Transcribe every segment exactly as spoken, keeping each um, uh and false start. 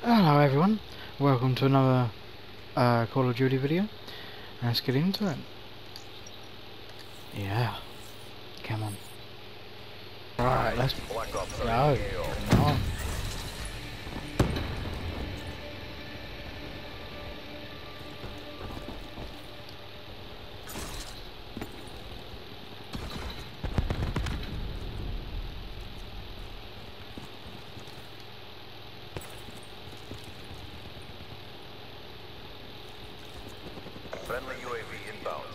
Hello everyone, welcome to another uh, Call of Duty video. Let's get into it. Yeah, come on. Alright, let's go. Come on. Friendly U A V inbound.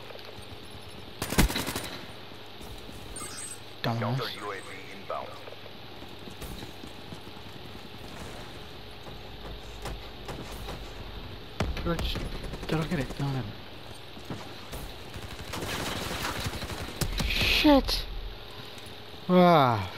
Dumbass. Counter U A V inbound. George, did I get it? No, never. Shit! Ah.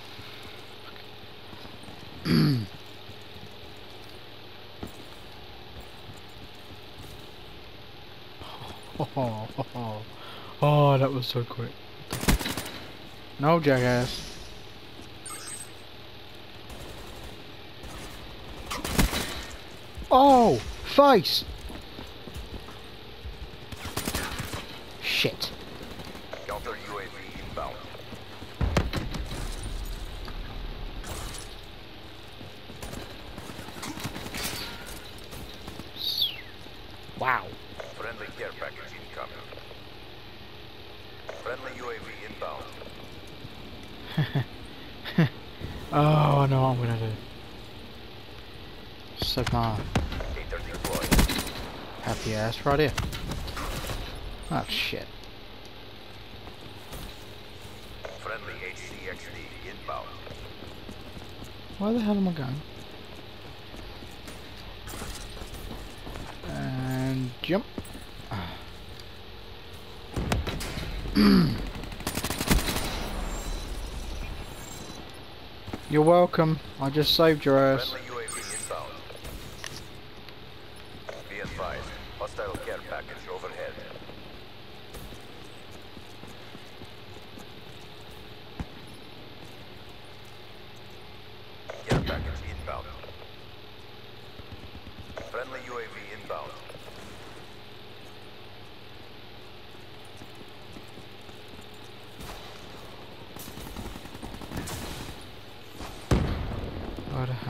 Oh, oh, oh, oh, that was so quick. No, jackass. Oh, face! Shit. Counter U A V inbound. Wow. Friendly care package incoming. Friendly U A V inbound. Oh, I know what I'm gonna do. Suck my Hater deployed. happy ass right here. Oh shit. Friendly H C X D inbound. Where the hell am I going? And jump. You're welcome. I just saved your ass. Friendly U A V inbound. Be advised. Hostile care package overhead. Care package inbound. Friendly U A V inbound. Where the hell?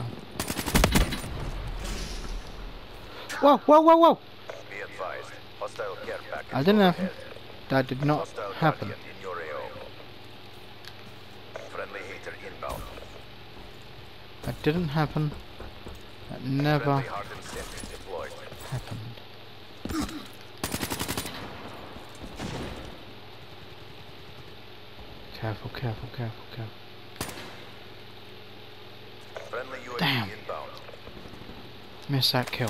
Whoa, whoa, whoa, whoa! Be advised. Hostile care package I didn't happen. overhead. That did not Hostile happen. guardian in your A O. Friendly hater inbound. That didn't happen. That never Friendly hardened sentry deployed. happened. Careful, careful, careful, careful. Friendly U A V Damn. inbound. Miss that kill.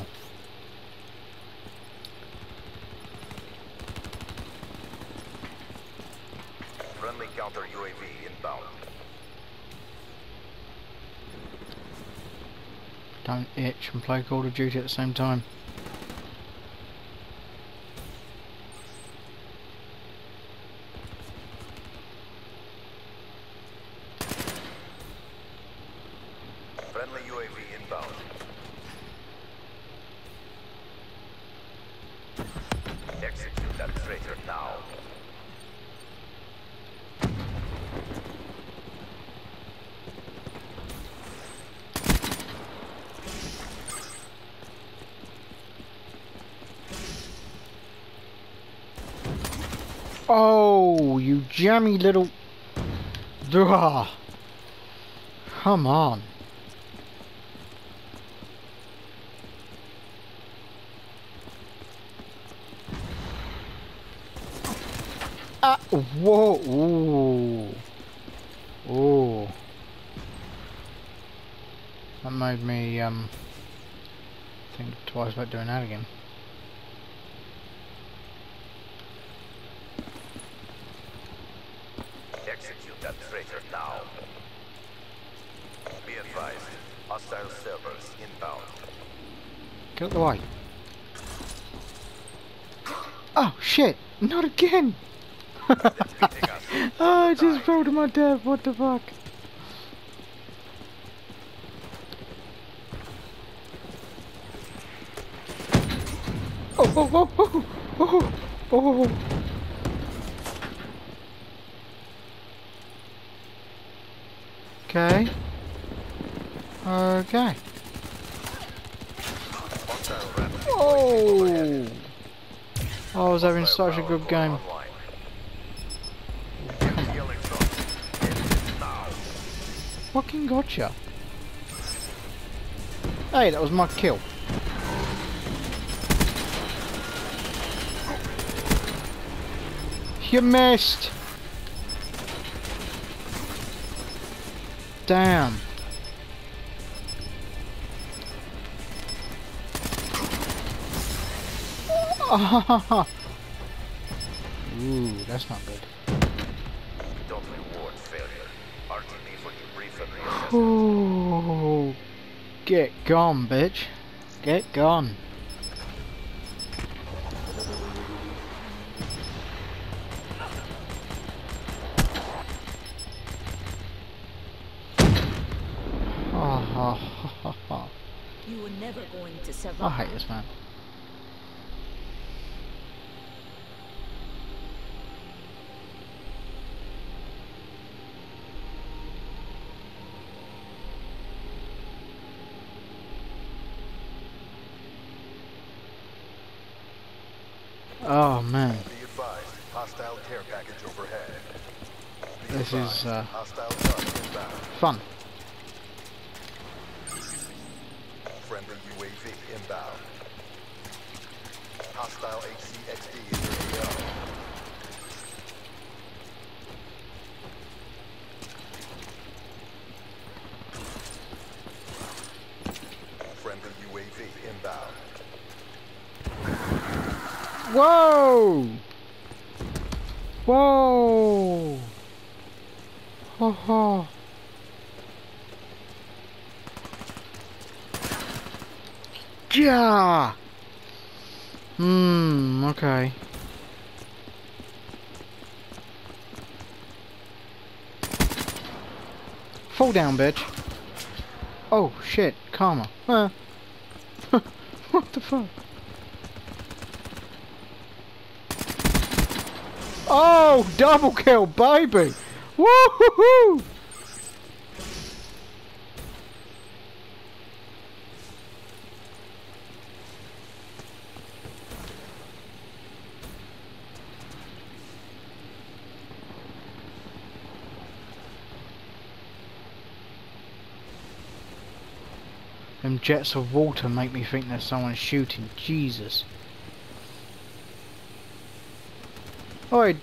Friendly counter U A V inbound. Don't itch and play Call of Duty at the same time. Friendly U A V inbound. Execute that traitor now. Oh, you jammy little... Ugh. Come on. Ah, whoa, ooh. Ooh. That made me, um, think twice about doing that again. Execute that traitor now. Be advised. Hostile servers inbound. Get out the way. Oh, shit. Not again. Defeating us. Oh, I just fell to my death. What the fuck? Oh, oh, oh, oh, oh, oh. Okay. Okay. Oh! I was having such a good game. Fucking gotcha. Hey, that was my kill. You missed! Damn. Ooh, that's not good. Don't reward failure. R T B for debrief and reassessment. Ooh, get gone, bitch. Get gone. Oh, You were never going to survive. I hate this man. Oh man, Be advised, hostile care package overhead. Be this advised, is uh, hostile target inbound. fun. Friendly U A V inbound. Hostile H C X D in your A O. Friendly U A V inbound. Whoa! Whoa! Ho ho! Yeah! Hmm, okay. Fall down, bitch. Oh shit, karma. Huh. What the fuck? Oh, double kill, baby! Woo-hoo-hoo! Them jets of water make me think there's someone shooting. Jesus. Oi!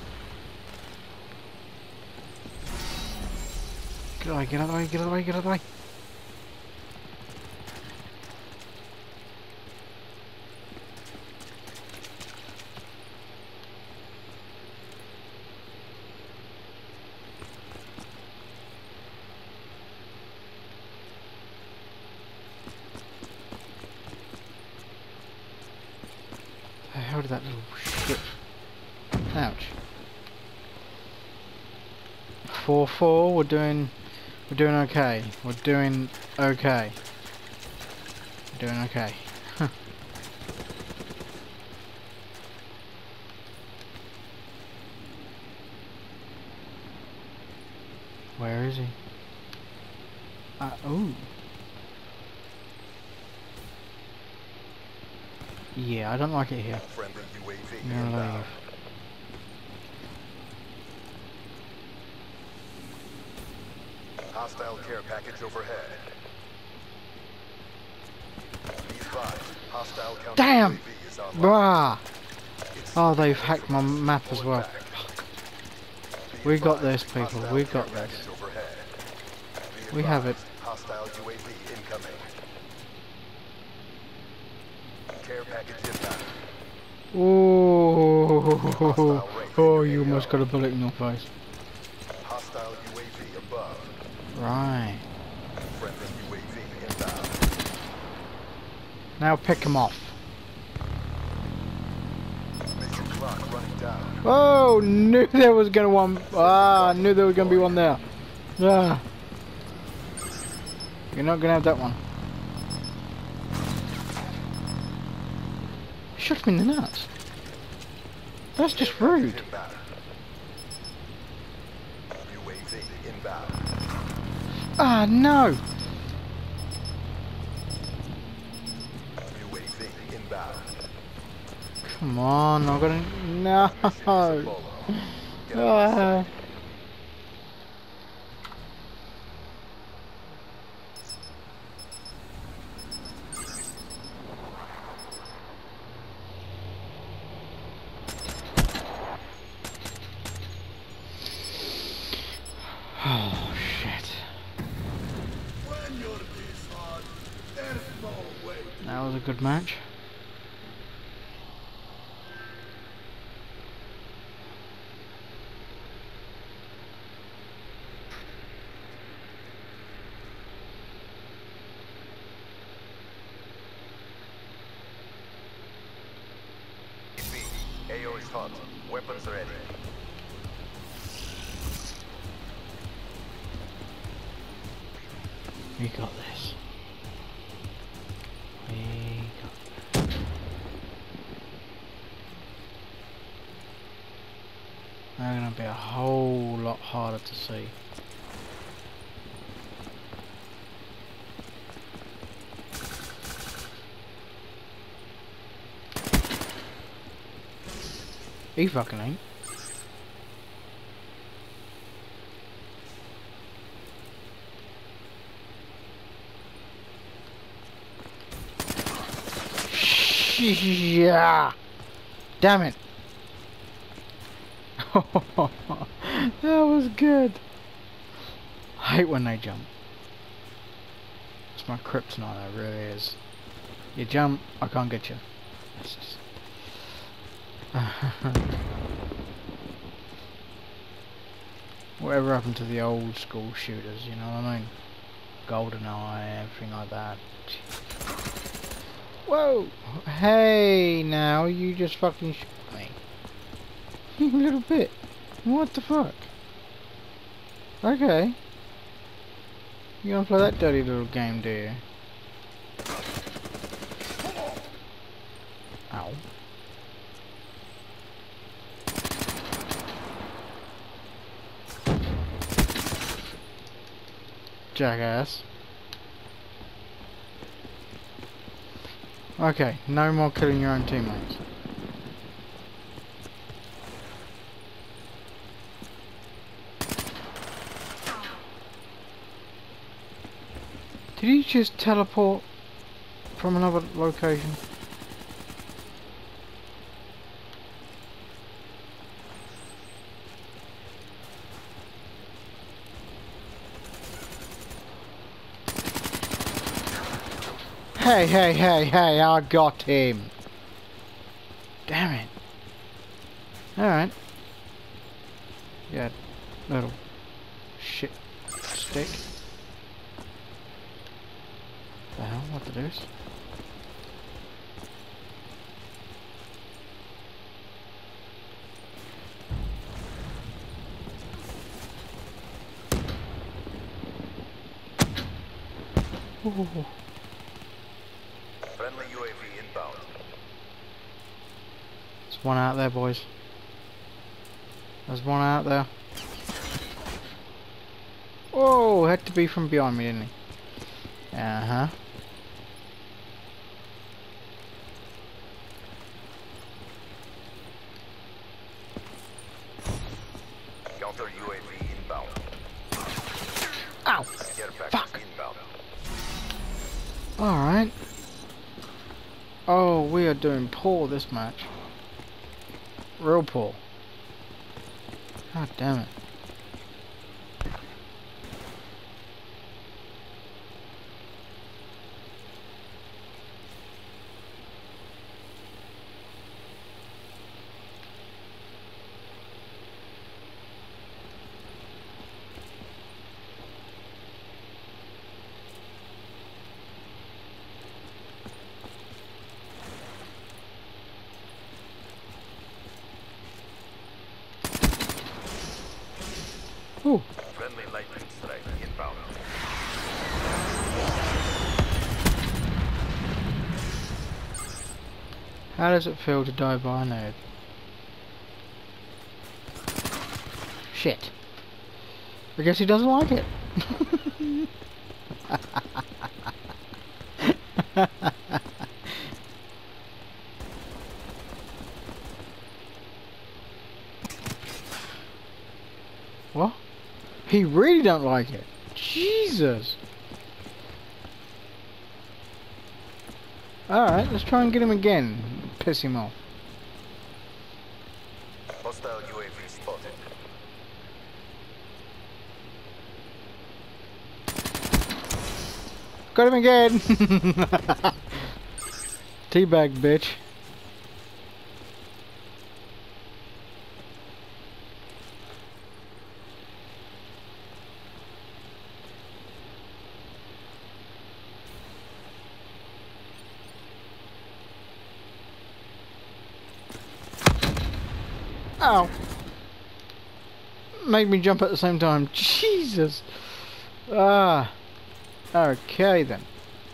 Get away, get away, get away, get away. The hell did that little shit? Ouch. Four four. We're doing. We're doing okay. We're doing okay. We're doing okay. Huh. Where is he? Uh, ooh. Yeah, I don't like it here. Friendly U A V I'm gonna inbound. leave. Hostile care package overhead. Be advised, hostile counter Damn! U A V is online. Brah! It's Oh, they've hacked my map as well. Be We got advised, this, people. hostile We care got this. package overhead. Be We have it. advised, hostile U A V incoming. Care package inbound. Ooh! Oh, you almost got a bullet in your face. Hostile U A V above. Right. Friendly U A V inbound. Now pick him off. Mission clock running down. Oh, knew there was gonna one. Ah, knew there was gonna be one there. Ah. You're not gonna have that one. Shot me in the nuts. That's just rude. U A V inbound. Ah, no! U A V inbound. Come on, I'm gonna... No! Get out. Ah. Oh, shit. When you're this hard, there's no way. That was a good match. A O is hot. Weapons ready. We got this. We got this. They're gonna be a whole lot harder to see. He fucking ain't. Yeah. Damn it. That was good. I hate when they jump. It's my kryptonite, that really is. You jump, I can't get you. That's just... Whatever happened to the old school shooters, you know what I mean? GoldenEye, everything like that. Whoa! Hey, now you just fucking shot me. You little bit. What the fuck? Okay. You gonna play that dirty little game, do you? Ow. Jackass. Okay, no more killing your own teammates. Did he just teleport from another location? Hey, hey, hey, hey, I got him. Damn it. Alright. Yeah, little shit stick. The hell, what the deuce? Ooh. Friendly U A V inbound. There's one out there, boys. There's one out there. Whoa, had to be from behind me, didn't he? Uh-huh. Counter U A V inbound. Ow! Care package Fuck! inbound. Alright. Oh, we are doing poor this match. Real poor. God damn it. Ooh. Friendly lightning strike inbound. How does it feel to die by a noob? Shit. I guess he doesn't like it. What? He really don't like it. Jesus. Alright, let's try and get him again. Piss him off. Hostile U A V spotted. Got him again! Teabag, bitch. Ow! Made me jump at the same time. Jesus! Ah. Okay then.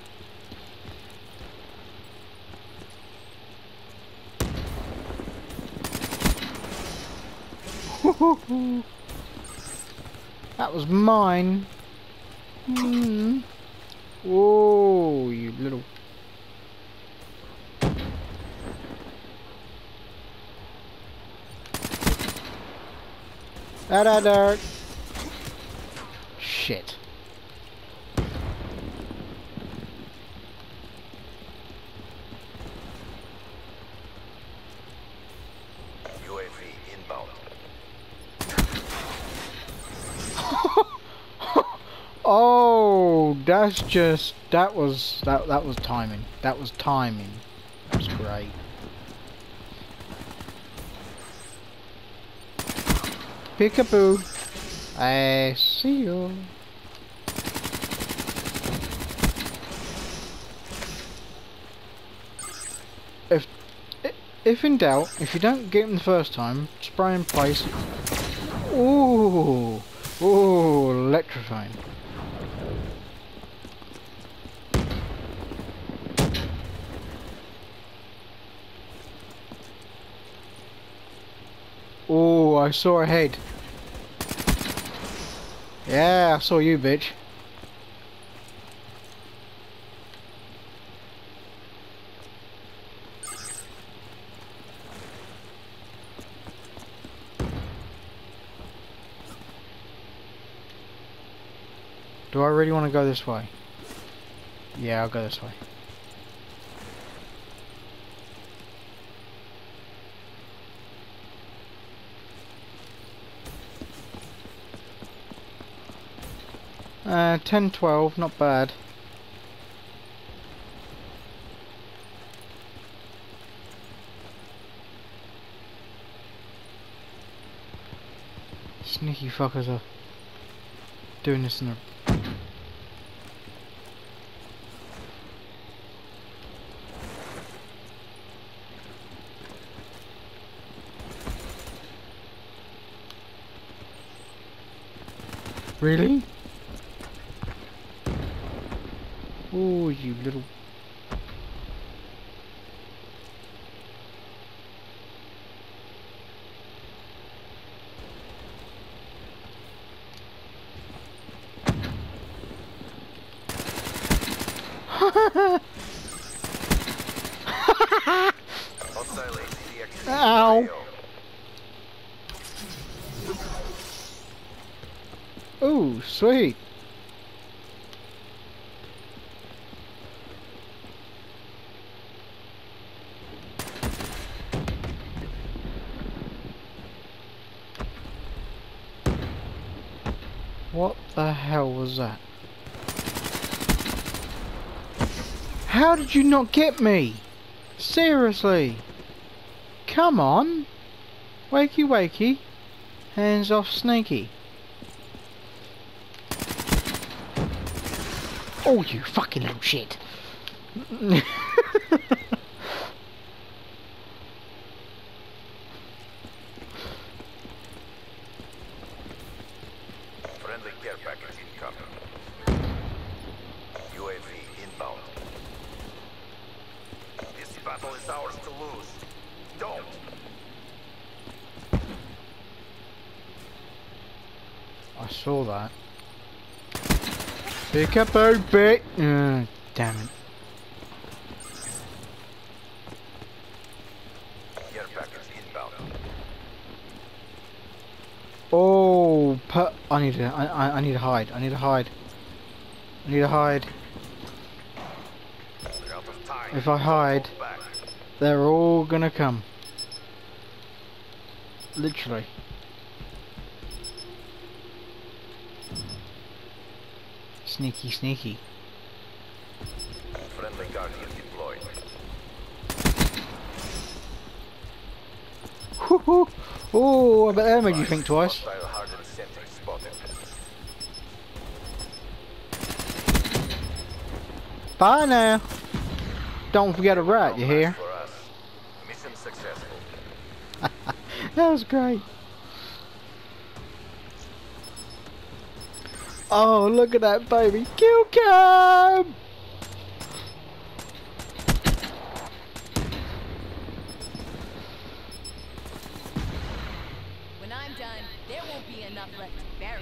That was mine. Mm. Whoa, you little... Da da da. Shit. U A V inbound. Oh, that's just that was that that was timing. That was timing. That was great. Peekaboo. I see you. If if in doubt, if you don't get him the first time, spray in place. Ooh, ooh, electrifying. Oh, I saw a head. Yeah, I saw you, bitch. Do I really want to go this way? Yeah, I'll go this way. Uh, ten twelve, not bad. Sneaky fuckers are doing this in the... Really? Oh, you little... Ow! Ooh, sweet! What the hell was that? How did you not get me? Seriously? Come on! Wakey wakey. Hands off Sneaky. Oh, you fucking little shit. Friendly care package incoming. U A V inbound. Dispatch battle is ours to lose. Don't! I saw that. Pick up our bait. Uh, damn it. Care package inbound. Oh, put. I need to. I, I. I need to hide. I need to hide. I need to hide. We're out of time. If I hide, Fall back. they're all gonna come. Literally. Sneaky, sneaky. Friendly Guardian deployed. Woohoo! Oh, I bet that made you think twice. Hostile hardened sentry spotted. Bye now. Don't forget a rat, you No match hear? for us. Mission successful. That was great. Oh, look at that baby. Kill cam! When I'm done, there won't be enough left to bury.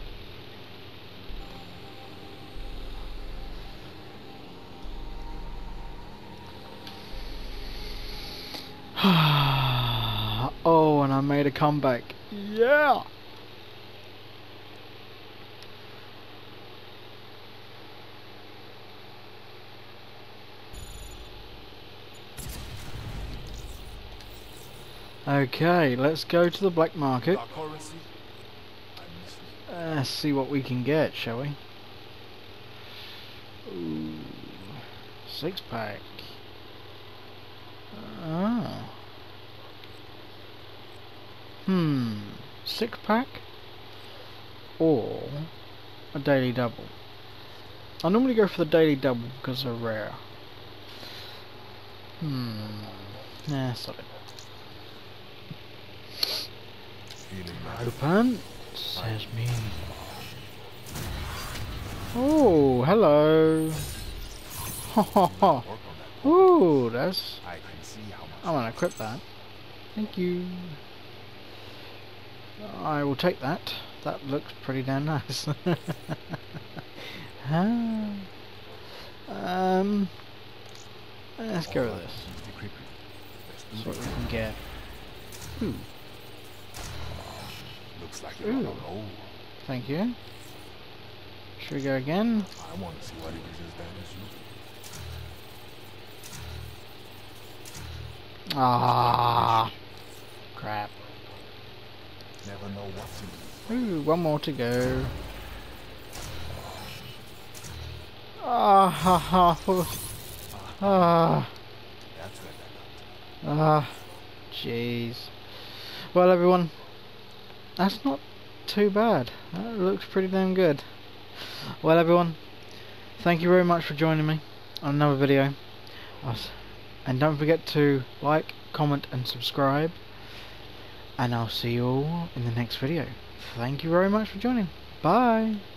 Oh, and I made a comeback. Yeah! Okay, let's go to the black market. Our currency. I miss it. Uh, let's see what we can get, shall we? Ooh, six pack. Ah. Hmm. Six pack? Or a daily double? I normally go for the daily double because they're rare. Hmm. Nah, solid. Feeling nice. Open. Says me. Oh, hello. Ha ha ha. Work on that. Ooh, that's. I can see how much. I want to equip that. Thank you. I will take that. That looks pretty damn nice. Ah. um, let's go with this. See what we can get. Ooh, Looks like you're on Ooh. a roll. thank you. Should we go again? I want to see what it is as bad as you. Ah, crap. Never know what's in it. Ooh, one more to go. Ah, ha, ha. Ah, That's what I got. ah, jeez. Well, everyone, that's not too bad. That looks pretty damn good. Well, everyone, thank you very much for joining me on another video. Us- And don't forget to like, comment, and subscribe. And I'll see you all in the next video. Thank you very much for joining. Bye.